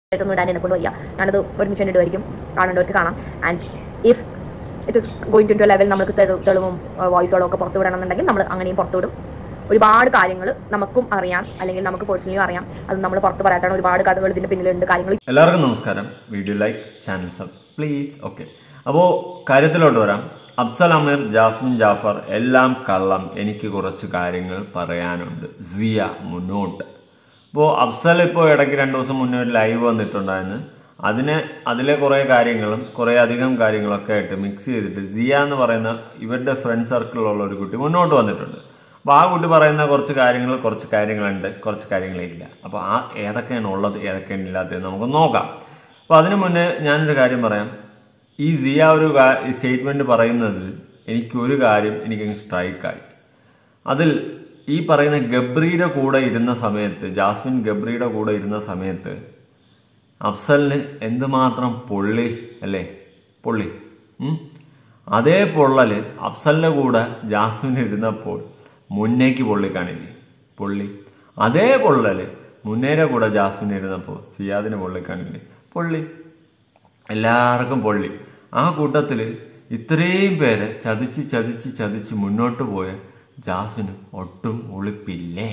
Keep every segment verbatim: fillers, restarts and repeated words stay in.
ഇടാൻ എന്നെ കൊണ്ട് വയ്യ. ഞാനത് ഒരുമിച്ച് തന്നെ ഇടുമായിരിക്കും, കാണേണ്ടവർക്ക് കാണാം. And if it is going to to level നമുക്ക് തെളിവും വോയിസുകളും ഒക്കെ പുറത്തു വിടണമെന്നുണ്ടെങ്കിൽ നമ്മൾ അങ്ങനെയും പുറത്തു വിടും. ഒരുപാട് കാര്യങ്ങൾ നമുക്കും അറിയാം, അല്ലെങ്കിൽ നമുക്ക് പേഴ്സണലിയും അറിയാം. അത് നമ്മൾ പുറത്ത് പറയാത്താണ് ഒരുപാട് കഥകൾ ഇതിന്റെ പിന്നിലുണ്ട് കാര്യങ്ങൾ. എല്ലാവർക്കും നമസ്കാരം. Video like, channel sub please. Okay, അപ്പോൾ കാര്യത്തിലോട്ട് വരാം. അഫ്സൽ അമീർ, ജാസ്മിൻ ജാഫർ എല്ലാം കള്ളം, എനിക്ക് കുറച്ച് കാര്യങ്ങൾ പറയാനുണ്ട്. സിയ മുന്നോട്ട്. ഇപ്പോൾ അഫ്സൽ ഇപ്പോൾ ഇടയ്ക്ക് രണ്ടു ദിവസം മുന്നേ ഒരു ലൈവ് വന്നിട്ടുണ്ടായിരുന്നു. അതിന് അതിലെ കുറേ കാര്യങ്ങളും കുറേ അധികം കാര്യങ്ങളൊക്കെ ആയിട്ട് മിക്സ് ചെയ്തിട്ട് സിയ എന്ന് പറയുന്ന ഇവരുടെ ഫ്രണ്ട് സർക്കിളിലുള്ള ഒരു കുട്ടി മുന്നോട്ട് വന്നിട്ടുണ്ട്. അപ്പോൾ ആ കുട്ടി പറയുന്ന കുറച്ച് കാര്യങ്ങൾ കുറച്ച് കാര്യങ്ങളുണ്ട്, കുറച്ച് കാര്യങ്ങളില്ല. അപ്പോൾ ആ ഏതൊക്കെയാണ് ഉള്ളത് ഏതൊക്കെയാണ് ഇല്ലാത്തത് നമുക്ക് നോക്കാം. അപ്പോൾ അതിനു മുന്നേ ഞാനൊരു കാര്യം പറയാം. ഈ സിയ ഒരു സ്റ്റേറ്റ്മെന്റ് പറയുന്നതിൽ എനിക്കൊരു കാര്യം എനിക്കങ്ങ് സ്ട്രൈക്കായി. അതിൽ ഈ പറയുന്ന ഗബ്രിയുടെ കൂടെ ഇരുന്ന സമയത്ത്, ജാസ്മിൻ ഗബ്രിയുടെ കൂടെ ഇരുന്ന സമയത്ത് അഫ്സലിന് എന്തുമാത്രം പൊള്ളി അല്ലേ, പൊള്ളി. അതേ പൊള്ളല് അഫ്സലിന്റെ കൂടെ ജാസ്മിൻ ഇരുന്നപ്പോൾ മുന്നേക്ക് പൊള്ളി കാണില്ലേ, പൊള്ളി. അതേ പൊള്ളല് മുന്നേരെ കൂടെ ജാസ്മിൻ ഇരുന്നപ്പോൾ സിയാദിന് പൊള്ളി കാണില്ലേ, പൊള്ളി. എല്ലാവർക്കും പൊള്ളി. ആ കൂട്ടത്തിൽ ഇത്രയും പേരെ ചതിച്ച് ചതിച്ച് ചതിച്ച് മുന്നോട്ട് പോയ ജാസ്മിന് ഒട്ടും ഒളിപ്പില്ലേ?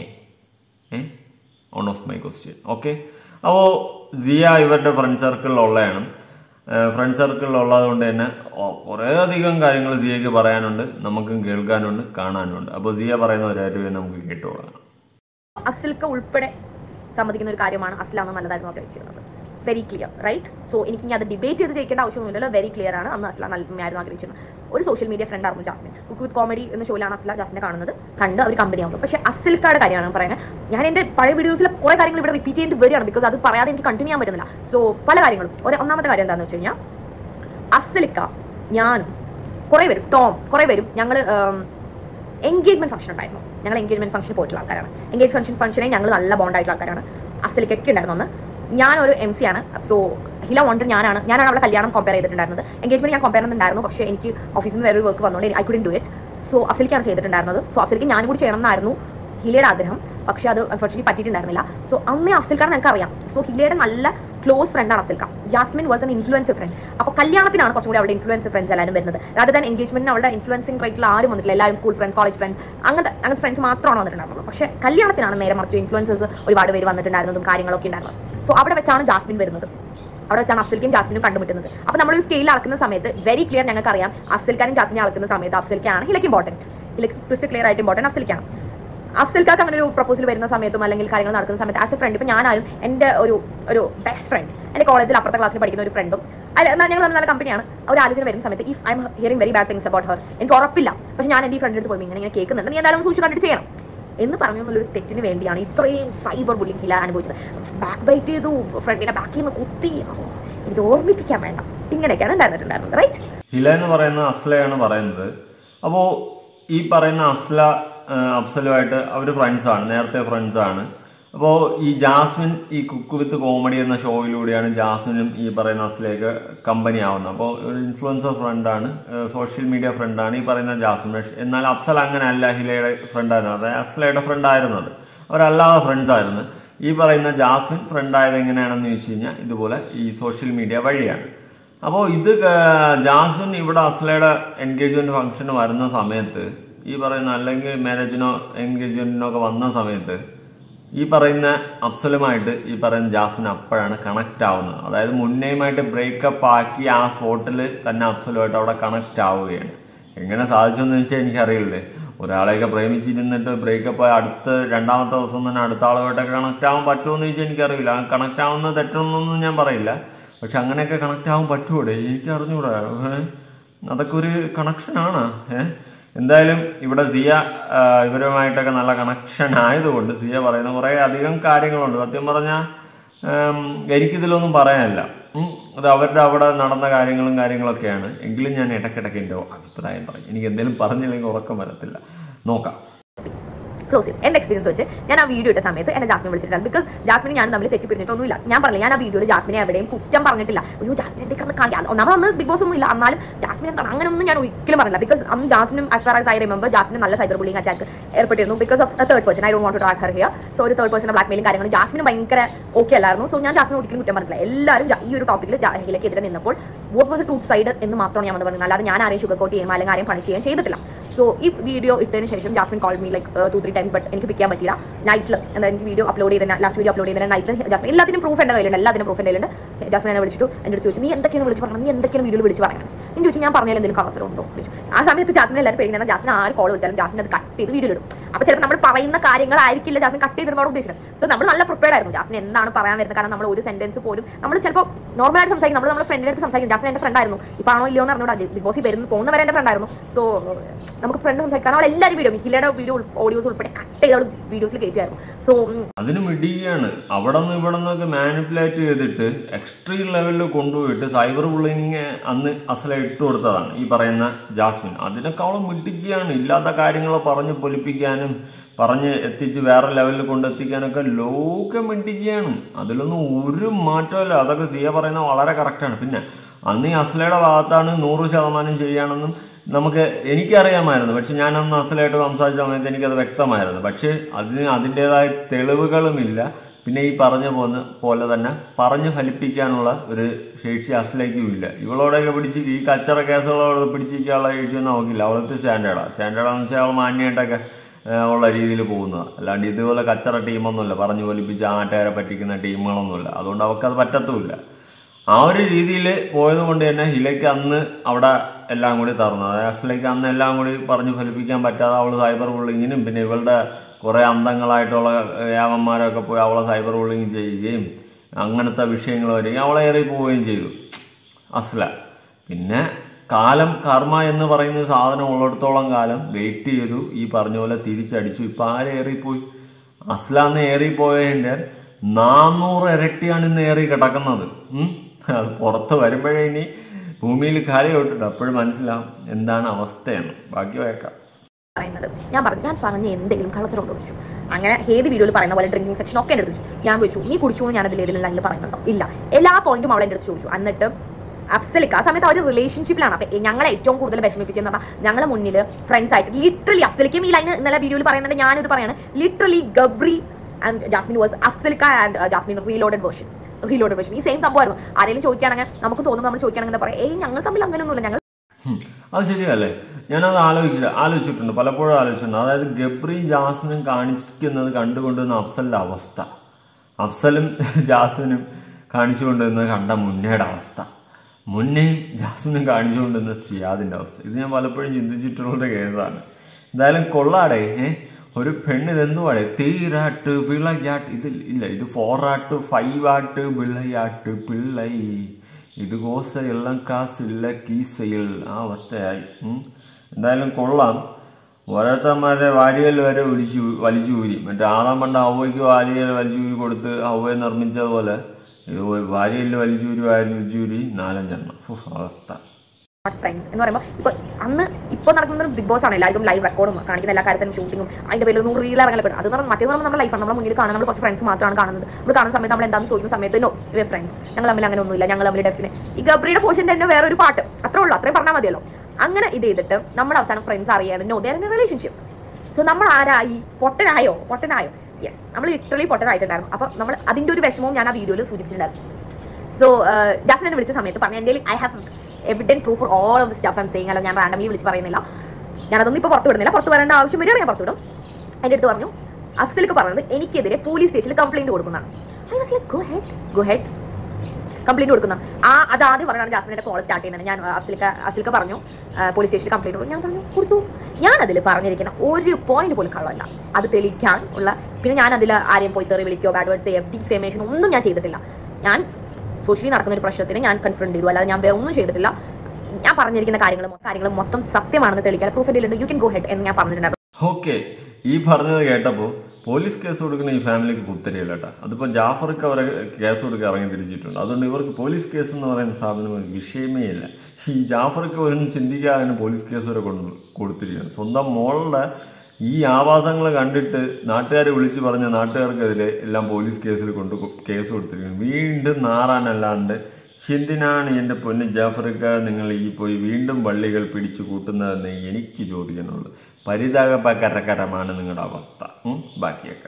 A one of my question. Okay, അപ്പോൾ സിയ ഇവരുടെ ഫ്രണ്ട് സർക്കിളിലുള്ളതാണ്. ഫ്രണ്ട് സർക്കിളിലുള്ളത് കൊണ്ട് തന്നെ കുറേ അധികം കാര്യങ്ങൾ സിയക്ക് പറയാനുണ്ട്, നമുക്കും കേൾക്കാനുണ്ട്, കാണാനുണ്ട്. അപ്പോൾ സിയ പറയുന്ന ഒരു കാര്യം നമുക്ക് കേട്ടുകൊള്ളാം. അഫ്സൽക്ക് ഉൾപ്പെടെ സമ്മതിക്കുന്ന ഒരു കാര്യമാണ് അസ്ലാം നല്ലതായിരുന്നു ആഗ്രഹിച്ചിരുന്നത്. Very clear, right? സോ എനിക്ക് ഇനി അത് ഡിബേറ്റ് ചെയ്ത് ചെയ്യേണ്ട ആവശ്യമൊന്നുമില്ലല്ലോ. വെരി ക്ലിയർ ആണ്, അന്ന് അസ്ല നല്ലതായിരുന്നു ആഗ്രഹിച്ചിരുന്നത്. ഒരു സോഷ്യൽ മീഡിയ ഫ്രണ്ട് ആയിരുന്നു ജാസ്മിൻ. കുക്ക് വിത്ത് കോമഡി എന്ന ഷോയിലാണ് അസ്ല ജാസ്മിനെ കാണുന്നത്, കണ്ട് അവർ കമ്പനി ആവുന്നത്. പക്ഷേ അഫ്സൽക്കാരുടെ കാര്യമാണ് പറയുന്നത്. ഞാൻ എൻ്റെ പഴയ വീഡിയോസിൽ കുറേ കാര്യങ്ങൾ ഇവിടെ റിപ്പീറ്റ് ചെയ്യേണ്ടി വരികയാണ്, ബിക്കോസ് അത് പറയാതെ എനിക്ക് കണ്ടിന്യൂ ചെയ്യാൻ പറ്റുന്നില്ല. സോ പല കാര്യങ്ങളും. ഒരു ഒന്നാമത്തെ കാര്യം എന്താണെന്ന് വെച്ച് കഴിഞ്ഞാൽ, അഫ്സലിക്ക ഞാനും കുറേ പേരും, ടോം കുറേ പേരും ഞങ്ങൾ എൻഗേജ്മെന്റ് ഫംഗ്ഷൻ ഉണ്ടായിരുന്നു. ഞങ്ങൾ എൻഗേജ്മെന്റ് ഫംഗ്ഷന് പോയിട്ടുള്ള ആൾക്കാരാണ്. എൻഗേജ്മെന്റ് ഫംഗ്ഷനെ ഞങ്ങൾ നല്ല ബോണ്ടായിട്ടുള്ള ആൾക്കാരാണ്. അഫ്സലിക്കൊക്കെ ഉണ്ടായിരുന്നു അന്ന്. ഞാനൊരു എം സി ആണ്. സോ ഹില വോണ്ടഡ് ഞാനാണ് ഞാനാണ് അവളെ കല്യാണം കമ്പയർ ചെയ്തിട്ടുണ്ടായിരുന്നത്. എൻഗേജ്മെന്റ് ഞാൻ കമ്പയർ ചെയ്യുന്നുണ്ടായിരുന്നു, പക്ഷേ എനിക്ക് ഓഫീസിൽ നിന്ന് വേറൊരു വർക്ക് വന്നുകൊണ്ട് I couldn't do it. So അഫ്സലിക്കാണ് ചെയ്തിട്ടുണ്ടായിരുന്നത്. സോ അഫ്സലിക്ക് ഞാനും കൂടി ചെയ്യണം എന്നായിരുന്നു ഹിലയുടെ ആഗ്രഹം, പക്ഷേ അത് അൺഫോർച്യുനേറ്റ്ലി പറ്റിയിട്ടുണ്ടായിരുന്നില്ല. സോ അന്നേ അഫ്സൽക്കാരൻ എനിക്കറിയാം. സോ ഹിലയുടെ നല്ല ക്ലോസ് ഫ്രണ്ടാണ് അഫ്സൽക്ക. Jasmin was an influencer friend. അപ്പോൾ കല്യാണത്തിനാണ് കുറച്ചും കൂടി അവളുടെ ഇൻഫ്ലുവൻസർ ഫ്രണ്ട്സ് എല്ലാവരും വരുന്നത്. rather than എൻഗേജ്മെന്റിന് അവളുടെ ഇൻഫ്ലുവൻസിംഗ് റേറ്റിൽ ആരും വന്നിട്ടില്ല. എല്ലാവരും സ്കൂൾ ഫ്രണ്ട്സ്, കോളേജ് ഫ്രണ്ട്സ്, അങ്ങനത്തെ അങ്ങനത്തെ ഫ്രണ്ട്സ് മാത്രമാണ് വന്നിട്ടുണ്ടായിരുന്നത്. പക്ഷേ കല്യാണത്തിനാണ് നേരെ മറിച്ച് ഇൻഫ്ലുവൻസേഴ്സ് ഒരുപാട് പേര് വന്നിട്ടുണ്ടായിരുന്നതും കാര്യങ്ങളൊക്കെ ഉണ്ടായിരുന്നത്. സോ അവിടെ വെച്ചാണ് ജാസ്മിൻ വരുന്നത്. അവിടെ വെച്ചാണ് അഫ്സൽക്കും ജാസ്മിനും കണ്ടുമുട്ടുന്നത്. അപ്പോൾ നമ്മളൊരു സ്കെയിൽ അളക്കുന്ന സമയത്ത് വെരി ക്ലിയർ ഞങ്ങൾക്ക് അറിയാം, അഫ്സൽക്കാരും ജാസ്മിനെ അളക്കുന്ന സമയത്ത് അഫ്സൽക്കാണ് ഹിലക്ക് ഇമ്പോർട്ടൻറ്റ്. ഹിലക്ക് ക്രിസ്റ്റൽ ക്ലിയർ ആയിട്ട് ഇമ്പോർട്ടൻറ്റ് അഫ്സൽക്കാണ്. അഫ്സൽക്കാർക്ക് അങ്ങനെ ഒരു പ്രപ്പോസൽ വരുന്ന സമയത്തും അല്ലെങ്കിൽ കാര്യങ്ങൾ നടക്കുന്ന സമയത്ത് ആസ് എ ഫ്രണ്ട്, ഇപ്പോൾ ഞാനാരും എൻ്റെ ഒരു ഒരു ബെസ്റ്റ് ഫ്രണ്ട്, എൻ്റെ കോളേജിൽ അപ്പുറത്തെ ക്ലാസ്സിൽ പഠിക്കുന്ന ഒരു ഫ്രണ്ടും അല്ല, എന്നാൽ ഞങ്ങൾ നല്ല കമ്പനിയാണ്. ഒരു ആലോചന വരുന്ന സമയത്ത് if I'm hearing very bad things about her, എനിക്ക് ഉറപ്പില്ല, പക്ഷേ ഞാൻ എൻ്റെ ഈ ഫ്രണ്ടിൻ്റെ അടുത്ത് പോയി ഇങ്ങനെ ഇങ്ങനെ കേൾക്കുന്നുണ്ട്, നീ എന്തായാലും സൂക്ഷിച്ച് കണ്ടിട്ട് ചെയ്യണം എന്ന് പറഞ്ഞു എന്നുള്ളൊരു തെറ്റിന് വേണ്ടിയാണ് ഇത്രയും സൈബർ ബുള്ളിങ് ഹില അനുഭവിച്ചത്. ബാക്ക് ബൈറ്റ് ചെയ്തു, ഫ്രണ്ടിനെ ബാക്കിൽ നിന്ന് കുത്തി, എനിക്ക് ഓർമ്മിപ്പിക്കാൻ വേണ്ട, ഇങ്ങനെയൊക്കെയാണ് ഉണ്ടായിരുന്നിട്ടുണ്ടായിരുന്നത്. റൈറ്റ്? ഹില എന്ന് പറയുന്ന അസ്ലയാണ് പറയുന്നത്. അപ്പോൾ ഈ പറയുന്ന അസ്ല അഫ്സലുമായിട്ട് അവർ ഫ്രണ്ട്സാണ്, നേരത്തെ ഫ്രണ്ട്സാണ്. അപ്പോൾ ഈ ജാസ്മിൻ ഈ കുക്ക് വിത്ത് കോമഡി എന്ന ഷോയിലൂടെയാണ് ജാസ്മിനും ഈ പറയുന്ന അസ്ലയൊക്കെ കമ്പനി ആവുന്നത്. അപ്പോൾ ഒരു ഇൻഫ്ലുവൻസർ ഫ്രണ്ടാണ്, സോഷ്യൽ മീഡിയ ഫ്രണ്ടാണ് ഈ പറയുന്ന ജാസ്മിൻ. എന്നാൽ അഫ്സൽ അങ്ങനെ അല്ല ഹിലയുടെ ഫ്രണ്ടായിരുന്നു, അതായത് അസ്ലയുടെ ഫ്രണ്ടായിരുന്നത്. അവരല്ലാതെ ഫ്രണ്ട്സായിരുന്നു. ഈ പറയുന്ന ജാസ്മിൻ ഫ്രണ്ടായത് എങ്ങനെയാണെന്ന് ചോദിച്ചു കഴിഞ്ഞാൽ ഇതുപോലെ ഈ സോഷ്യൽ മീഡിയ വഴിയാണ്. അപ്പോൾ ഇത് ജാസ്മിൻ ഇവിടെ അസ്ലയുടെ എൻഗേജ്മെന്റ് ഫംഗ്ഷന് വരുന്ന സമയത്ത്, ഈ പറയുന്ന അല്ലെങ്കിൽ മാരേജിനോ എൻഗേജ്മെന്റിനോ ഒക്കെ വന്ന സമയത്ത് ഈ പറയുന്ന അഫ്സലുമായിട്ട് ഈ പറയുന്ന ജാസ്മിൻ അപ്പോഴാണ് കണക്ട് ആവുന്നത്. അതായത് മുന്നേയുമായിട്ട് ബ്രേക്കപ്പ് ആക്കി ആ സ്പോട്ടിൽ തന്നെ അഫ്സലുമായിട്ട് അവിടെ കണക്ട് ആവുകയാണ്. എങ്ങനെ സാധിച്ചെന്ന് വെച്ചാൽ എനിക്കറിയില്ലേ. ഒരാളെയൊക്കെ പ്രേമിച്ചിരുന്നിട്ട് ബ്രേക്കപ്പ് അടുത്ത് രണ്ടാമത്തെ ദിവസം തന്നെ അടുത്ത ആളുമായിട്ടൊക്കെ കണക്ട് ആവാൻ പറ്റുമെന്ന് ചോദിച്ചാൽ എനിക്കറിയില്ല. കണക്ട് ആവുന്ന തെറ്റൊന്നും ഞാൻ പറയില്ല, പക്ഷെ അങ്ങനെയൊക്കെ കണക്ട് ആവാൻ പറ്റുകൂടെ എനിക്ക് അറിഞ്ഞൂടാ. അതൊക്കെ ഒരു കണക്ഷനാണ്. ഏഹ് എന്തായാലും ഇവിടെ സിയ ഇവരുമായിട്ടൊക്കെ നല്ല കണക്ഷൻ ആയതുകൊണ്ട് സിയ പറയുന്ന കുറേ അധികം കാര്യങ്ങളുണ്ട്. സത്യം പറഞ്ഞാൽ എനിക്കിതിലൊന്നും പറയാനില്ല. അത് അവരുടെ അവിടെ നടന്ന കാര്യങ്ങളും കാര്യങ്ങളൊക്കെയാണ്. എങ്കിലും ഞാൻ ഇടയ്ക്കിടയ്ക്ക് എൻ്റെ അഭിപ്രായം പറയും. എനിക്ക് എന്തെങ്കിലും പറഞ്ഞില്ലെങ്കിൽ ഉറക്കം വരത്തില്ല. നോക്കാം. ക്ലോസ് ചെയ്തു. എൻ്റെ എക്സ്പീരിയൻസ് വെച്ച് ഞാൻ ആ വീഡിയോ ഇട്ട സമയത്ത് എന്നെ ജാസ്മിൻ വിളിച്ചിട്ടുണ്ട്. ബിക്കോസ് ജാസ്മിൻ ഞാൻ തമ്മിൽ തെറ്റിപ്പിടിച്ചിട്ടൊന്നുമില്ല. ഞാൻ പറഞ്ഞില്ല, ഞാൻ ആ വീഡിയോയിൽ ജാസ്മിനെ എവിടെയും കുറ്റം പറഞ്ഞിട്ടില്ല. ഒരു ജാസ്മിൻ എന്തൊക്കെ കാണിക്കാം, ഒന്നാമത് അന്ന് ബിഗ് ബോസ് ഒന്നും ഇല്ല, എന്നാലും ജാസ്മിൻ എന്താണ് അങ്ങനെ ഒന്നും ഞാൻ ഒരിക്കലും പറഞ്ഞില്ല. ബിക്കോസ് അന്ന് ജാസ്മിനും as far as I remember ജാസ്മിന് നല്ല സൈബർ ബുള്ളിങ് അറ്റാക്ക് ഏർപ്പെട്ടിരുന്നു. Because of a third person. I don't want to talk her here. So ഒരു തേർഡ് പേഴ്സൺ ബ്ലാക്ക് മെയിലും കാര്യങ്ങളും ജാസ്മിന് ഭയങ്കര ഓക്കെ അല്ലായിരുന്നു. സോ ഞാൻ ജാസ്മിനെ ഒരിക്കലും കുറ്റം പറഞ്ഞില്ല. എല്ലാവരും ഈ ഒരു ടോപ്പിക്കിൽ ഹിലയ്ക്കെതിരെ നിന്നപ്പോൾ what was a truth side എന്ന് മാത്രമാണ് ഞാൻ വന്ന് പറഞ്ഞത്. അല്ലാതെ ഞാൻ ആരെയും ഷുഗർ കോട്ട് ചെയ്യാൻ അല്ലെങ്കിൽ ആരെയും പണിഷ് ചെയ്യാൻ ചെയ്തിട്ടില്ല. സോ ഈ വീഡിയോ ഇട്ടതിന് ശേഷം Jasmin call me like two three times. But എനിക്ക് പിക്ക് ചെയ്യാൻ പറ്റില്ല. നൈറ്റിൽ എന്താ എനിക്ക് വീഡിയോ അപ്ലോഡ് ചെയ്ത ലാസ്റ്റ് വീഡിയോ അപ്ലോഡ് ചെയ്തതിന് നൈറ്റിൽ ജാസ്മിൻ എല്ലാത്തിനും പ്രൂഫ് എൻ്റെ കയ്യിലുണ്ട്. എല്ലാത്തിനും പ്രൂഫ് എൻ്റെ കയ്യിലുണ്ട്. ജാസ്മിൻ എന്നെ വിളിച്ചിട്ട് എൻ്റെ അടുത്ത് ചോദിച്ചു, നീ എന്തൊക്കെയാണ് വിളിച്ച് പറഞ്ഞത്, നീ എന്തൊക്കെയാണ് വീഡിയോയിൽ വിളിച്ച് പറയാൻ എന്ന് ചോദിച്ചു. ഞാൻ പറഞ്ഞാൽ എന്തെങ്കിലും കള്ളത്തരമുണ്ടോ എന്ന് ചോദിച്ചു. ആ സമയത്ത് ജാസ്മിൻ എല്ലാവരും പേടിക്കുന്ന ജാസ്മിൻ ആര് കോൾ വിളിച്ചാലും ജാസ്മിൻ അത് കട്ട് ചെയ്ത് വീഡിയോ ഇടും. അപ്പോൾ ചിലപ്പോൾ നമ്മൾ പറയുന്ന കാര്യങ്ങളായിരിക്കില്ല ജാസ്മിൻ കട്ട് ചെയ്തിരുന്നോട് ഉദ്ദേശിച്ചത്. സോ നമ്മൾ നല്ല പ്രിപ്പയർഡ് ആയിരുന്നു ജാസ്മിൻ എന്താണ് പറയാൻ വരുന്നത്. കാരണം നമ്മൾ ഒരു സെന്റൻസ് പോലും നമ്മൾ ചിലപ്പോൾ നോർമലായിട്ട് സംസാരിക്കും. നമ്മൾ നമ്മുടെ ഫ്രണ്ടിൻ്റെ അടുത്ത് സംസാരിക്കും. ജാസ്മിൻ എൻ്റെ ഫ്രണ്ട് ആയിരുന്നു. ഇപ്പോൾ ആണോ ഇല്ലയോ എന്ന് അറിഞ്ഞൂടാ. ബിഗ് ബോസിൽ വരുന്ന പോകുന്നവരെ എൻ്റെ ഫ്രണ്ട് ആയിരുന്നു. സോ നമുക്ക് ഫ്രണ്ട് സംസാരിക്കാൻ അവൾ എല്ലാവരും വീഡിയോ ഹിലയുടെ വീഡിയോ ഓഡിയോസ് ഉൾപ്പെടെ കട്ട് ചെയ്ത് അവൾ വീഡിയോസിൽ കയറ്റിയായിരുന്നു. സോ അതിന് മിടിയാണ് അവിടെ നിന്ന് ഇവിടെ നിന്നൊക്കെ മാനിപ്പുലേറ്റ് ചെയ്തിട്ട് എക്സ്ട്രീം ലെവലിൽ കൊണ്ടുപോയിട്ട് സൈബർ ബുള്ളിങ് അന്ന് അസല ഇട്ട് കൊടുത്തതാണ് ഈ പറയുന്ന ജാസ്മിൻ. അതിനേക്കാളും മിടിക്കുകയാണ്. ഇല്ലാത്ത കാര്യങ്ങൾ പറഞ്ഞ് പൊലിപ്പിക്കാനും പറഞ്ഞ് എത്തിച്ച് വേറെ ലെവലിൽ കൊണ്ടെത്തിക്കാനൊക്കെ ലോകം മിടിക്കുകയാണ്. അതിലൊന്നും ഒരു മാറ്റമല്ല. അതൊക്കെ സിയ പറയുന്നത് വളരെ കറക്റ്റാണ്. പിന്നെ അന്ന് ഈ അസലയുടെ ഭാഗത്താണ് നൂറ് ശതമാനം ശരിയാണെന്നും നമുക്ക് എനിക്കറിയാമായിരുന്നു. പക്ഷെ ഞാൻ അന്ന് അസലായിട്ട് സംസാരിച്ച സമയത്ത് എനിക്കത് വ്യക്തമായിരുന്നു. പക്ഷെ അതിന് അതിൻ്റെതായ തെളിവുകളുമില്ല. പിന്നെ ഈ പറഞ്ഞ പോന്ന പോലെ തന്നെ പറഞ്ഞ് ഫലിപ്പിക്കാനുള്ള ഒരു ശേഷി അസലേക്കും ഇല്ല. ഇവളോടൊക്കെ പിടിച്ച് ഈ കച്ചറ കേസുകളോട് പിടിച്ചിരിക്കാനുള്ള ശേഷിയൊന്നും നമുക്കില്ല. അവളത്തെ സ്റ്റാൻഡേർഡാണ്. സ്റ്റാൻഡേർഡാന്ന് വെച്ചാൽ അവൾ മാന്യമായിട്ടൊക്കെ ഉള്ള രീതിയിൽ പോകുന്നത്. അല്ലാണ്ട് ഇതുപോലെ കച്ചറ ടീമൊന്നുമില്ല. പറഞ്ഞു ഫലിപ്പിച്ച് ആട്ടുകാരെ പറ്റിക്കുന്ന ടീമുകളൊന്നുമില്ല. അതുകൊണ്ട് അവൾക്കത് പറ്റത്തുമില്ല. ആ ഒരു രീതിയിൽ പോയത് കൊണ്ട് തന്നെ ഹിലയ്ക്ക് അന്ന് അവിടെ എല്ലാം കൂടി തറന്നു. അതായത് അസലേക്ക് അന്ന് എല്ലാം കൂടി പറഞ്ഞു ഫലിപ്പിക്കാൻ പറ്റാതെ അവൾ സൈബർ ബുള്ളിങ്ങിനും പിന്നെ ഇവളുടെ കുറെ അന്തങ്ങളായിട്ടുള്ള യാവന്മാരൊക്കെ പോയി അവളെ സൈബർ ബുള്ളിങ് ചെയ്യുകയും അങ്ങനത്തെ വിഷയങ്ങൾ വരികയും അവളെ ഏറി പോവുകയും ചെയ്തു അസ്ല. പിന്നെ കാലം കർമ്മ എന്ന് പറയുന്ന സാധനം ഉള്ളിടത്തോളം കാലം വെയിറ്റ് ചെയ്തു. ഈ പറഞ്ഞ പോലെ തിരിച്ചടിച്ചു. ഇപ്പൊ ആരേറിപ്പോയി? അസ്ലാന്ന് ഏറിപ്പോയതിന്റെ നാന്നൂറ് ഇരട്ടിയാണ് ഇന്ന് ഏറി കിടക്കുന്നത്. ഉം അത് പുറത്ത് വരുമ്പോഴേ ഇനി ഭൂമിയിൽ കാലം തൊട്ടിട്ട് അപ്പോഴും മനസ്സിലാവും എന്താണ് അവസ്ഥയെന്ന്. ബാക്കി വേക്കാം പറയുന്നത്. ഞാൻ പറഞ്ഞു ഞാൻ പറഞ്ഞ എന്തെങ്കിലും കള്ളത്തരം ചോദിച്ചു. അങ്ങനെ ഏത് വീഡിയോയിൽ പറയുന്ന പോലെ ഡ്രിങ്കിങ് സെക്ഷൻ ഒക്കെ എൻ്റെ അടുത്ത് ചോദിച്ചു. ഞാൻ ചോദിച്ചു നീ കുടിച്ചു എന്ന് ഞാനതിൽ ഏതെങ്കിലും ലൈനിൽ പറയുന്നുണ്ടോ? ഇല്ല. എല്ലാ പോയിന്റും അവൾ എൻ്റെ അടുത്ത് ചോദിച്ചു. എന്നിട്ട് അഫ്സലിക്ക് ആ സമയത്ത് അവർ റിലേഷൻഷിപ്പിലാണ്. അപ്പം ഞങ്ങളെ ഏറ്റവും കൂടുതൽ വിഷമിപ്പിച്ചെന്ന് പറഞ്ഞാൽ ഞങ്ങളുടെ മുന്നിൽ ഫ്രണ്ട്സ് ആയിട്ട് ലിറ്ററലി അഫ്സലിക്കും ഈ ലൈൻ ഇന്നലെ വീഡിയോയിൽ പറയുന്നുണ്ട്. ഞാനിത് പറയാണ് literally Gabri and Jasmin was അഫ്സലിക്ക and Jasmin reloaded version reloaded version ഈ സെയിം സംഭവമായിരുന്നു. ആരെങ്കിലും ചോദിക്കുകയാണെങ്കിൽ നമുക്ക് തോന്നുന്നു നമ്മൾ ചോദിക്കുകയാണെങ്കിൽ പറയാം ഏയ് ഞങ്ങൾ തമ്മിൽ അങ്ങനെയൊന്നുമില്ല. ഞങ്ങൾ അത് ശരിയല്ലേ? ഞാനത് ആലോചിച്ചില്ല ആലോചിച്ചിട്ടുണ്ട് പലപ്പോഴും ആലോചിച്ചിട്ടുണ്ട്. അതായത് ഗബ്രിയും ജാസ്മിനും കാണിക്കുന്നത് കണ്ടുകൊണ്ടിരുന്ന അഫ്സലിന്റെ അവസ്ഥ, അഫ്സലും ജാസ്മിനും കാണിച്ചുകൊണ്ടിരുന്നത് കണ്ട മുന്നേയുടെ അവസ്ഥ, മുന്നേയും ജാസ്മിനും കാണിച്ചുകൊണ്ടിരുന്ന സിയാദിന്റെ അവസ്ഥ. ഇത് ഞാൻ പലപ്പോഴും ചിന്തിച്ചിട്ടുള്ള കേസാണ്. എന്തായാലും കൊള്ളാടേ. ഏഹ് ഒരു പെണ്ണ് ഇതെന്തുവാടേ? തീരാട്ട് വിളയാട്ട്. ഇത് ഇല്ല, ഇത് ഫോറാട്ട് ഫൈവ് ആട്ട് വിളയാട്ട് പിള്ളൈ ഇത് കോസ എല്ലാം കാസില്ല കീസയിൽ ആ അവസ്ഥയായി. എന്തായാലും കൊള്ളാം. ഓരോരുത്തന്മാരുടെ വാരിയൽ വരെ ഒലിച്ചു വലിച്ചു ഊരി. മറ്റേ ആദാം പണ്ട് ഹൗവയ്ക്ക് വാരിയൽ വലിച്ചൂരി കൊടുത്ത് ഹൗവയെ നിർമ്മിച്ചതുപോലെ വാരിയൽ വലിച്ചൂരി വലിച്ചൂരി നാലഞ്ചെണ്ണം. അവസ്ഥ ഫ്രണ്ട്സ് എന്ന് പറയുമ്പോൾ ഇപ്പോൾ അന്ന് ഇപ്പോൾ നടക്കുന്നത് ബിഗ് ബോസ് ആണ്. എല്ലാവർക്കും ലൈവ് റെക്കോർഡും കാണിക്കുന്ന എല്ലാ കാര്യത്തിനും ഷൂട്ടിങ്ങും അതിൻ്റെ പേരിൽ നൂറ് റീൽ ഇറങ്ങപ്പെടും. അത് പറഞ്ഞാൽ മറ്റേ നമ്മുടെ ലൈഫാണ്. നമ്മുടെ മുന്നിൽ കാണുന്നത് നമ്മൾ കുറച്ച് ഫ്രണ്ട്സ് മാത്രമാണ് കാണുന്നത്. നമ്മൾ കാണുന്ന സമയത്ത് നമ്മൾ എന്താണെന്ന് ചോദിക്കുന്ന സമയത്ത് നോ വേ ഫ്രണ്ട്സ് ഞങ്ങൾ തമ്മിൽ അങ്ങനെ ഒന്നുമില്ല. ഞങ്ങൾ തമ്മിൽ ഡെഫിനെ ഈ ഗബ്രിയുടെ പോർഷൻ്റെ തന്നെ വേറൊരു പാട്ട് അത്രേ ഉള്ളൂ. അത്രയും പറഞ്ഞാൽ മതിയല്ലോ. അങ്ങനെ ഇത് ചെയ്തിട്ട് നമ്മുടെ അവസാനം ഫ്രണ്ട്സ് അറിയാണ് no there in a relationship. So നമ്മൾ ആരായി? പൊട്ടനായോ? പൊട്ടനായോ? യെസ്, നമ്മൾ ലിറ്ററലി പൊട്ടനായിട്ടുണ്ടായിരുന്നു. അപ്പോൾ നമ്മൾ അതിൻ്റെ ഒരു വിഷമവും ഞാൻ ആ വീഡിയോയിൽ സൂചിപ്പിച്ചിട്ടുണ്ടായിരുന്നു. സോ ജാസ്മിൻ എന്നെ വിളിച്ച സമയത്ത് പറഞ്ഞു എൻ്റെ I have evident proof for all of the stuff I'm saying. അല്ല ഞാൻ റാൻഡംലി വിളിച്ച് പറയുന്നില്ല. ഞാനതൊന്നും ഇപ്പോൾ പുറത്ത് വിടുന്നില്ല. പുറത്ത് വരേണ്ട ആവശ്യം വരികയാണ് ഞാൻ പുറത്ത് വിടും. എൻ്റെ അടുത്ത് പറഞ്ഞു അഫ്സലിക്ക് പറഞ്ഞത് എനിക്കെതിരെ പോലീസ് സ്റ്റേഷനിൽ കംപ്ലയിൻറ്റ് കൊടുക്കുന്നതാണ്. I was like go ahead go ahead complaint കൊടുക്കുന്ന ആ അത് ആദ്യം പറഞ്ഞാണ് ജാസ്മിൻ്റെ കോൾ സ്റ്റാർട്ട് ചെയ്യുന്നത്. ഞാൻ അഫ്സലിക്ക അഫ്സലിക്ക പറഞ്ഞു പോലീസ് സ്റ്റേഷനിൽ കംപ്ലയിൻറ്റ് കൊടുക്കും. ഞാൻ പറഞ്ഞു കൊടുത്തു. ഞാനതിൽ പറഞ്ഞിരിക്കുന്ന ഒരു പോയിന്റ് പോലും കള്ളമല്ല. അത് തെളിയിക്കാൻ ഉള്ള പിന്നെ ഞാൻ അതിൽ ആരെയും പോയി തെറി വിളിക്കോ ബാഡ് വേർഡ്സ് ചെയ്യോ ഡിഫേമേഷൻ ഒന്നും ഞാൻ ചെയ്തിട്ടില്ല. ഞാൻ സോഷ്യലി നടക്കുന്ന ഒരു പ്രശ്നത്തിന് ഞാൻ കൺഫ്രണ്ട് ചെയ്തു. അല്ലാതെ ഞാൻ വേറെ ഒന്നും ചെയ്തിട്ടില്ല. ഞാൻ പറഞ്ഞിരിക്കുന്ന കാര്യങ്ങൾ കാര്യങ്ങൾ മൊത്തം സത്യമാണെന്ന് തെളിയിക്കാൻ പ്രൂഫ് ഉണ്ട്. യു കെൻ ഗോ ഹെഡ് എന്ന് ഞാൻ പറഞ്ഞിട്ടുണ്ടായിരുന്നു. ഓക്കെ, ഈ പറഞ്ഞത് കേട്ടപ്പോൾ പോലീസ് കേസ് കൊടുക്കുന്ന ഈ ഫാമിലിക്ക് കുത്തരിയല്ല കേട്ടോ. അതിപ്പോൾ ജാഫർക്ക് അവരെ കേസ് കൊടുക്കാൻ ഇറങ്ങി തിരിച്ചിട്ടുണ്ട്. അതുകൊണ്ട് ഇവർക്ക് പോലീസ് കേസ് എന്ന് പറയുന്ന സാധനം വിഷയമേ ഇല്ല. ഈ ജാഫർക്ക് ഒന്നും ചിന്തിക്കാതെ പോലീസ് കേസ് വരെ കൊണ്ട് കൊടുത്തിരിക്കുകയാണ്. സ്വന്തം മോളുടെ ഈ ആവാസങ്ങൾ കണ്ടിട്ട് നാട്ടുകാരെ വിളിച്ചു പറഞ്ഞ നാട്ടുകാർക്കെതിരെ എല്ലാം പോലീസ് കേസിൽ കൊണ്ട് കേസ് കൊടുത്തിരിക്കുന്നു. വീണ്ടും നാറാനല്ലാണ്ട് എന്തിനാണ് എൻ്റെ പൊന്ന് ജാഫറിക്ക നിങ്ങൾ ഈ പോയി വീണ്ടും വള്ളികൾ പിടിച്ചു കൂട്ടുന്നതെന്ന് എനിക്ക് ചോദിക്കാനുള്ളൂ. പരിതാപകരകരമാണ് നിങ്ങളുടെ അവസ്ഥ. ബാക്കിയൊക്കെ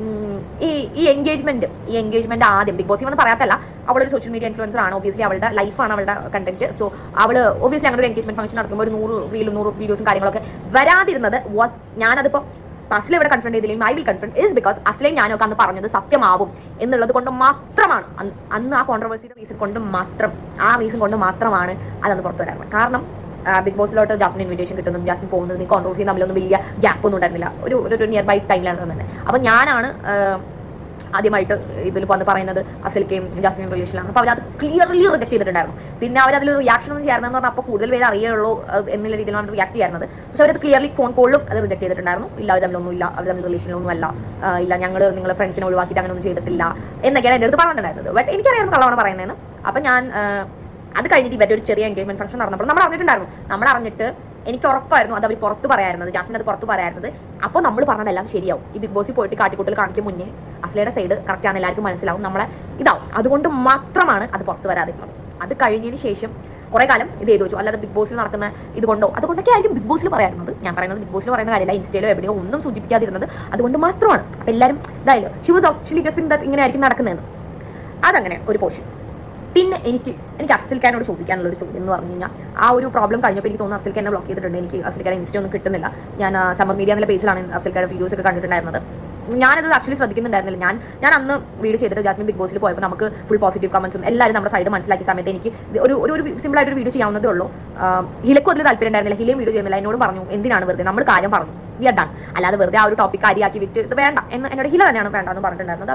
ഈ ഈ എൻഗേജ്മെന്റ് ഈ എൻഗേജ്മെന്റ് ആദ്യം ബിഗ് ബോസ് എന്ന് പറയാത്തല്ല, അവളൊരു സോഷ്യൽ മീഡിയ ഇൻഫ്ലുവൻസർ ആണ്. ഒബിയസ്ലി അവളുടെ ലൈഫാണ് അവളുടെ കണ്ടന്റ്. സോ അവള് ഒബിയസ്ലി അങ്ങനെ ഒരു എൻഗേജ്മെന്റ് ഫംഗ്ഷൻ നടത്തുമ്പോൾ ഒരു നൂറ് റീലും നൂറ് വീഡിയോസും കാര്യങ്ങളൊക്കെ വരാതിരുന്നത് വാസ്, ഞാനതിപ്പോൾ അസ്ല ഇവിടെ കൺഫ്രണ്ട് ചെയ്തില്ലെങ്കിൽ I will confront is because അസ്ലയും ഞാനൊക്കെ അന്ന് പറഞ്ഞത് സത്യമാവും എന്നുള്ളത് കൊണ്ട് മാത്രമാണ്. അന്ന് ആ കോൺട്രവേഴ്സിയുടെ റീസൺ കൊണ്ട് മാത്രം ആ റീസൺ കൊണ്ട് മാത്രമാണ് അതന്ന് പുറത്തു വരാറുള്ളത്. കാരണം ബിഗ് ബോസിലോട്ട് ജാസ്മിൻ ഇൻവിറ്റേഷൻ കിട്ടുന്നതും ജാസ്മിൻ പോകുന്നതും ഈ കോൺട്രവേഴ്സി തമ്മിലൊന്നും വലിയ ഗ്യാപ്പ് ഒന്നും ഉണ്ടായിരുന്നില്ല. ഒരു ഒരു നിയർ ബൈ ടൈമിലാണ് തന്നെ. അപ്പം ഞാനാണ് ആദ്യമായിട്ട് ഇതിൽ വന്ന് പറയുന്നത് അസൽക്കയും ജാസ്മിൻ റിലേഷനിലാണ്. അപ്പോൾ അവരത് ക്ലിയർലി റിജക്ട് ചെയ്തിട്ടുണ്ടായിരുന്നു. പിന്നെ അവരതിൽ റിയാക്ഷൻ ഒന്നും ചെയ്യാറുണ്ടെന്ന് പറഞ്ഞാൽ അപ്പോൾ കൂടുതൽ പേര് അറിയുള്ളൂ എന്നുള്ള രീതിയിലാണ് റിയാക്ട് ചെയ്യുന്നത്. പക്ഷെ അവരത് ക്ലിയർലി ഫോൺ കോളിലും അത് റിജക്ട് ചെയ്തിട്ടുണ്ടായിരുന്നു. ഇല്ല അവർ തമ്മിലൊന്നും ഇല്ല, അവർ തമ്മിൽ റിലേഷനിലൊന്നും അല്ല, ഇല്ല ഞങ്ങൾ നിങ്ങളെ ഫ്രണ്ട്സിനെ ഒഴിവാക്കിയിട്ട് അങ്ങനെ ഒന്നും ചെയ്തിട്ടില്ല എന്നൊക്കെയാണ് എൻ്റെ അടുത്ത് പറഞ്ഞിട്ടുണ്ടായിരുന്നത്. ബട്ട് എനിക്കറിയാവുന്ന കള്ളമാണ് പറയുന്നതെന്ന്. അപ്പം ഞാൻ അത് കഴിഞ്ഞിട്ട് ഇവരുടെ ഒരു ചെറിയ എൻഗേജ്മെന്റ് ഫംഗ്ഷൻ നടന്നപ്പോൾ നമ്മൾ അറിഞ്ഞിട്ടുണ്ടായിരുന്നു. നമ്മൾ അറിഞ്ഞിട്ട് എനിക്ക് ഉറപ്പായിരുന്നു അത് അവർ പുറത്ത് പറയാറുന്നത്, ജാസ്മിൻ അത് പുറത്ത് പറയാറുന്നത്. അപ്പോൾ നമ്മൾ പറഞ്ഞതെല്ലാം ശരിയാവും. ഈ ബിഗ് ബോസിൽ പോയിട്ട് കാട്ടിക്കൂട്ടൽ കാണിക്കും മുന്നേ അസ്ലയുടെ സൈഡ് കറക്റ്റ് ആണെന്ന് എല്ലാവർക്കും മനസ്സിലാവും, നമ്മളെ ഇതാവും. അതുകൊണ്ട് മാത്രമാണ് അത് പുറത്ത് വരാതിരുന്നത്. അത് കഴിഞ്ഞതിന് ശേഷം കുറേ കാലം ഇത് ചെയ്തു വെച്ചു. അല്ലാതെ ബിഗ് ബോസിൽ നടക്കുന്ന ഇതുകൊണ്ടോ അതുകൊണ്ടൊക്കെ ആയിരിക്കും ബിഗ് ബോസിൽ പറയാറുന്നത്. ഞാൻ പറയുന്നത് ബിഗ് ബോസിൽ പറയുന്ന കാര്യമില്ല, ഇൻസ്റ്റയിലോ എവിടെയോ ഒന്നും സൂചിപ്പിക്കാതിരുന്നത് അതുകൊണ്ട് മാത്രമാണ്. അപ്പോൾ എല്ലാവരും ഇതായാലും she was actually guessing that ഇങ്ങനെ ആയിരിക്കും നടക്കുന്നതെന്ന്. അതങ്ങനെ ഒരു പോർഷൻ. പിന്നെ എനിക്ക് എനിക്ക് അഫ്സൽഖാനോട് ചോദിക്കാനുള്ള ഒരു ചോദ്യം എന്ന് പറഞ്ഞു കഴിഞ്ഞാൽ, ആ ഒരു പ്രോബ്ലം കഴിഞ്ഞപ്പോൾ എനിക്ക് തോന്നുന്നു അഫ്സൽഖാനെ ബ്ലോക്ക് ചെയ്തിട്ടുണ്ട്. എനിക്ക് അഫ്സൽഖാനെ ഇൻസ്റ്റ ഒന്നും കിട്ടുന്നില്ല. ഞാൻ സമ്മർ മീഡിയ എന്നുള്ള പേജിലാണ് അഫ്സൽഖാന്റെ വീഡിയോസ് ഒക്കെ കണ്ടിട്ടുണ്ടായിരുന്നത്. ഞാനത് ആക്ച്വലി ശ്രദ്ധിക്കുന്നുണ്ടായിരുന്നില്ല. ഞാൻ ഞാൻ അന്ന് വീഡിയോ ചെയ്തിട്ട് ജാസ്മിൻ ബിഗ് ബോസിൽ പോയപ്പോൾ നമുക്ക് ഫുൾ പോസിറ്റീവ് കമന്റ്സും എല്ലാവരും നമ്മുടെ സൈഡ് മനസ്സിലാക്കിയ സമയത്ത് എനിക്ക് ഒരു ഒരു സിമ്പിൾ ആയിട്ട് ഒരു വീഡിയോ ചെയ്യാവുന്നതേ ഉള്ളൂ. ഹിലക്കും അതിൽ താല്പര്യം ഉണ്ടായിരുന്നില്ല. ഹിലയും വീഡിയോ ചെയ്യുന്നില്ല. എന്നോട് പറഞ്ഞു എന്തിനാണ് വെറുതെ നമ്മൾ കാര്യം പറഞ്ഞു വി ആർ ഡൺ, അല്ലാതെ വെറുതെ ആ ഒരു ടോപ്പിക് കാര്യമാക്കി വിറ്റ് ഇത് വേണ്ട എന്ന് എന്നോട് ഹില തന്നെയാണ് വേണ്ട എന്ന് പറഞ്ഞിട്ടുണ്ടായിരുന്നത്.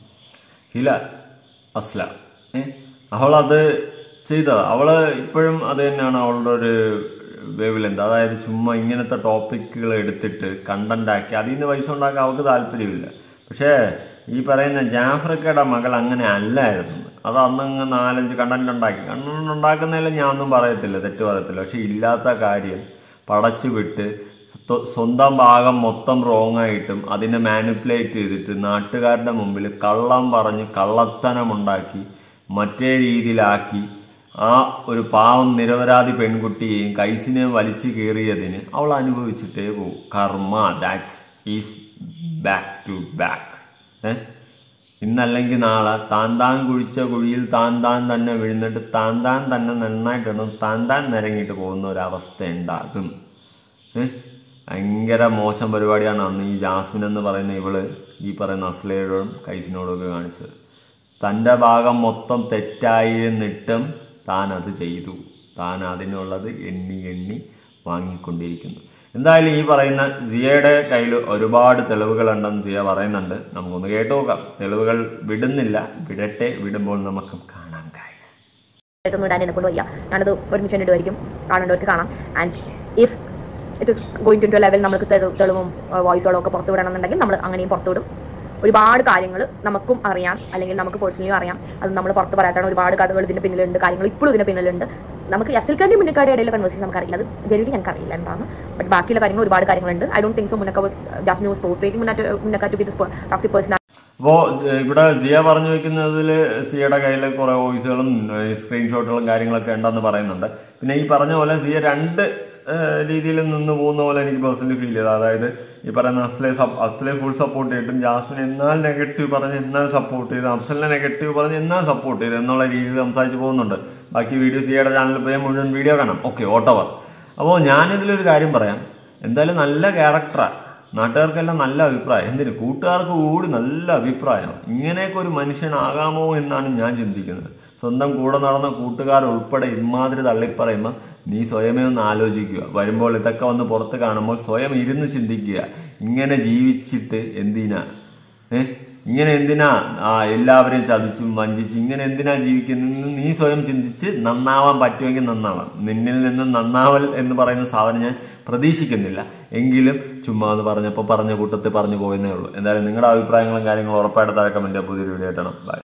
ഹില അസ്ല അവളത് ചെയ്തത്, അവള് ഇപ്പോഴും അത് തന്നെയാണ് അവളുടെ ഒരു വേവിലെന്ത്. അതായത് ചുമ്മാ ഇങ്ങനത്തെ ടോപ്പിക്കുകൾ എടുത്തിട്ട് കണ്ടന്റ് ആക്കി അതിൽ നിന്ന് പൈസ ഉണ്ടാക്കാൻ അവൾക്ക് താല്പര്യമില്ല. പക്ഷേ ഈ പറയുന്ന ജാഫ്രിക്കയുടെ മകൾ അങ്ങനെ അല്ലായിരുന്നു. അത് അന്നങ്ങ് നാലഞ്ച് കണ്ടന്റ് ഉണ്ടാക്കി കണ്ടന്റ് ഉണ്ടാക്കുന്നതിൽ ഞാനൊന്നും പറയത്തില്ല, തെറ്റ് പറയത്തില്ല. പക്ഷെ ഇല്ലാത്ത കാര്യം പടച്ചു വിട്ട് സ്വന്തം ഭാഗം മൊത്തം റോങ് ആയിട്ടും അതിനെ മാനിപ്പുലേറ്റ് ചെയ്തിട്ട് നാട്ടുകാരുടെ മുമ്പിൽ കള്ളം പറഞ്ഞ് കള്ളത്തനമുണ്ടാക്കി മറ്റേ രീതിയിലാക്കി ആ ഒരു പാവം നിരപരാധി പെൺകുട്ടിയെയും കൈസിനെയും വലിച്ചു കയറിയതിന് അവൾ അനുഭവിച്ചിട്ടേ പോകും. Karma that's is back to back. ഏ ഇന്നല്ലെങ്കിൽ നാളെ താൻ താൻ കുഴിച്ച കുഴിയിൽ താൻ താൻ തന്നെ വീഴുന്നിട്ട് താൻ താൻ തന്നെ നന്നായിട്ടൊന്നും താൻ താൻ നിരങ്ങിയിട്ട് പോകുന്ന ഒരവസ്ഥ ഉണ്ടാകും. ഏഹ് ഭയങ്കര മോശം പരിപാടിയാണ് അന്ന് ഈ ജാസ്മിൻ എന്ന് പറയുന്ന ഇവള് ഈ പറയുന്ന അസ്ലയോടും കൈസിനോടും ഒക്കെ കാണിച്ചത്. തൻ്റെ ഭാഗം മൊത്തം തെറ്റായി എന്നിട്ടും താൻ അത് ചെയ്തു. താൻ അതിനുള്ളത് എണ്ണി എണ്ണി വാങ്ങിക്കൊണ്ടിരിക്കുന്നു. എന്തായാലും ഈ പറയുന്ന സിയയുടെ കയ്യിൽ ഒരുപാട് തെളിവുകളുണ്ടെന്ന് സിയ പറയുന്നുണ്ട്. നമുക്കൊന്ന് കേട്ടു നോക്കാം. തെളിവുകൾ വിടുന്നില്ല, വിടട്ടെ. വിടുമ്പോൾ നമുക്ക് കാണാം ഗൈസ്. ഇടാൻ എന്നെ കൊണ്ട് വയ്യ, ഞാനത് ഒരുമിച്ച് ഇടുമായിരിക്കും, കാണേണ്ടവർക്ക് കാണാം. And if it is going to level നമുക്ക് തെളിവും വോയിസുകളും ഒക്കെ പുറത്തു വിടണമെന്നുണ്ടെങ്കിൽ നമ്മൾ അങ്ങനെയും പുറത്തു വിടും. ഒരുപാട് കാര്യങ്ങൾ നമുക്കും അറിയാം, അല്ലെങ്കിൽ നമുക്ക് പേഴ്സണലിയും അറിയാം. അത് നമ്മൾ പുറത്ത് പറയാത്താണ്. ഒരുപാട് കഥകൾ ഇതിൻ്റെ പിന്നിലുണ്ട്, കാര്യങ്ങൾ ഇപ്പോഴും ഇതിൻ്റെ പിന്നിലുണ്ട്. നമുക്ക് അഫ്സൽഖാൻ്റെ മുന്നക്കാരുടെ ഇടയിലെ കൺവേഴ്സേഷൻ നമുക്കറിയില്ല, അത് ജനുവലി ഞങ്ങൾക്കറിയില്ല എന്താണ്. ബട്ട് ബാക്കിയുള്ള കാര്യങ്ങൾ ഒരുപാട് കാര്യങ്ങളുണ്ട്. ഐ ഡോണ്ട് തിങ്ക് സോ മുന്നക്ക വാസ് ജാസ്മിൻ വാസ് പോർട്രേറ്റിംഗ് മുന്നക്ക to be this toxic person. അപ്പോൾ ഇവിടെ സിയ പറഞ്ഞു വെക്കുന്നതിൽ സിയയുടെ കയ്യിൽ കുറെ വോയിസുകളും സ്ക്രീൻഷോട്ടുകളും കാര്യങ്ങളൊക്കെ ഉണ്ടെന്ന് പറയുന്നുണ്ട്. പിന്നെ ഈ പറഞ്ഞ പോലെ സിയ രണ്ട് രീതിയിൽ നിന്ന് പോകുന്ന പോലെ എനിക്ക് പേഴ്സണലി ഫീൽ ചെയ്തത്. അതായത് ഈ പറയുന്ന അസ്ലെ അസ്ലെ ഫുൾ സപ്പോർട്ട് ചെയ്തിട്ടും ജാസ്മിൻ എന്നാൽ നെഗറ്റീവ് പറഞ്ഞ് എന്നാൽ സപ്പോർട്ട് ചെയ്ത്, അഫ്സലിനെ നെഗറ്റീവ് പറഞ്ഞ് എന്നാൽ സപ്പോർട്ട് ചെയ്ത് എന്നുള്ള രീതിയിൽ സംസാരിച്ച് പോകുന്നുണ്ട്. ബാക്കി വീഡിയോ സിയയുടെ ചാനലിൽ പോയി മുഴുവൻ വീഡിയോ കാണാം. ഓക്കെ, ഓട്ടോവർ. അപ്പോൾ ഞാനിതിലൊരു കാര്യം പറയാം. എന്തായാലും നല്ല ക്യാരക്ടറാണ്, നാട്ടുകാർക്കെല്ലാം നല്ല അഭിപ്രായം. എന്തിന് കൂട്ടുകാർക്ക് കൂടി നല്ല അഭിപ്രായം. ഇങ്ങനെയൊക്കെ ഒരു മനുഷ്യനാകാമോ എന്നാണ് ഞാൻ ചിന്തിക്കുന്നത്. സ്വന്തം കൂടെ നടന്ന കൂട്ടുകാർ ഉൾപ്പെടെ ഇമാതിരി തള്ളിപ്പറയുമ്പോൾ നീ സ്വയമേ ഒന്ന് ആലോചിക്കുക. വരുമ്പോൾ ഇതൊക്കെ വന്ന് പുറത്ത് കാണുമ്പോൾ സ്വയം ഇരുന്ന് ചിന്തിക്കുക, ഇങ്ങനെ ജീവിച്ചിട്ട് എന്തിനാ? ഏഹ് ഇങ്ങനെ എന്തിനാ ആ എല്ലാവരെയും ചതിച്ചും വഞ്ചിച്ച് ഇങ്ങനെ എന്തിനാ ജീവിക്കുന്നതെന്ന് നീ സ്വയം ചിന്തിച്ച് നന്നാവാൻ പറ്റുമെങ്കിൽ നന്നാവാം. നിന്നിൽ നിന്ന് നന്നാവൽ എന്ന് പറയുന്ന സാധനം ഞാൻ പ്രതീക്ഷിക്കുന്നില്ല. എങ്കിലും ചുമ്മാ എന്ന് പറഞ്ഞപ്പോൾ പറഞ്ഞ കൂട്ടത്തിൽ പറഞ്ഞു പോയെന്നേ ഉള്ളൂ. എന്തായാലും നിങ്ങളുടെ അഭിപ്രായങ്ങളും കാര്യങ്ങളും ഉറപ്പായിട്ട് താഴെ കമന്റ് പുതിയൊരു വീഡിയോ ആയിട്ടാണ്. ബൈ.